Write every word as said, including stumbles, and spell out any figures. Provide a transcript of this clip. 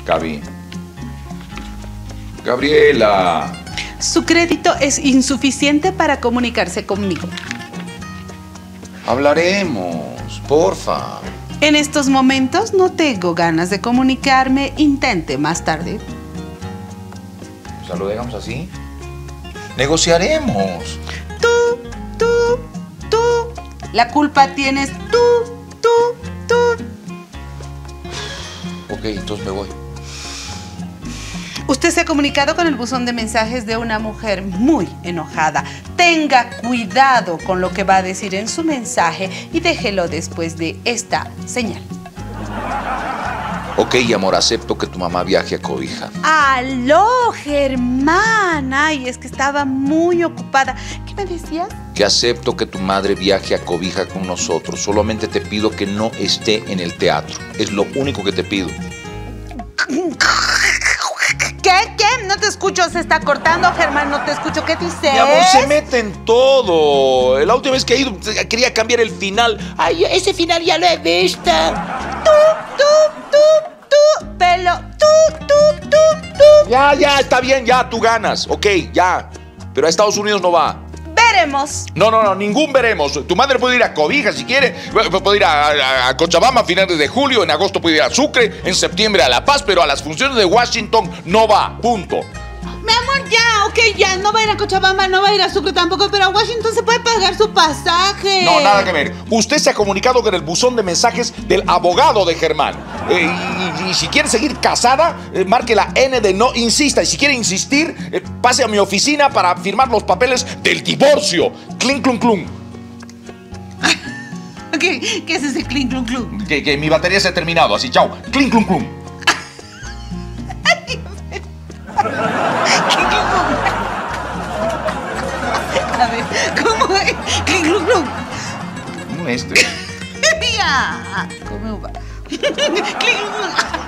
Gaby. Gabriela. Su crédito es insuficiente para comunicarse conmigo. Hablaremos, porfa. En estos momentos no tengo ganas de comunicarme. Intente más tarde. O sea, lo dejamos así. Negociaremos. Tú, tú, tú. La culpa tienes tú, tú, tú. Ok, entonces me voy. Usted se ha comunicado con el buzón de mensajes de una mujer muy enojada. Tenga cuidado con lo que va a decir en su mensaje y déjelo después de esta señal. Ok, amor, acepto que tu mamá viaje a Cobija. ¡Aló, Germán! Ay, es que estaba muy ocupada. ¿Qué me decías? Que acepto que tu madre viaje a Cobija con nosotros. Solamente te pido que no esté en el teatro. Es lo único que te pido. ¿Qué? ¿Qué? No te escucho, se está cortando, Germán, no te escucho. ¿Qué dices? Mi amor, se mete en todo. La última vez que he ido quería cambiar el final. Ay, ese final ya lo he visto. Tú, tú, tú, tú, pelo, tú, tú, tú, tú. Ya, ya, está bien, ya, tú ganas. Ok, ya. Pero a Estados Unidos no va. Veremos. No, no, no, ningún veremos. Tu madre puede ir a Cobija si quiere, puede ir a, a, a Cochabamba a finales de julio, en agosto puede ir a Sucre, en septiembre a La Paz, pero a las funciones de Washington no va, punto. Mi amor, ya, ok, ya. No va a ir a Cochabamba, no va a ir a Sucre tampoco, pero a Washington se puede pagar su pasaje. No, nada que ver. Usted se ha comunicado con el buzón de mensajes del abogado de Germán. Eh, y, y, y si quiere seguir casada, eh, marque la N de no insista. Y si quiere insistir, eh, pase a mi oficina para firmar los papeles del divorcio. Clink, clum, clum. ¿Qué, ¿Qué es ese clink, clum, clum? Que, que mi batería se ha terminado, así, chao. Clink, clum, clum. A ver, ¿cómo es? Clink, clum, clum. ¿Cómo es este? Ya, come uva. Clink, clum, clum.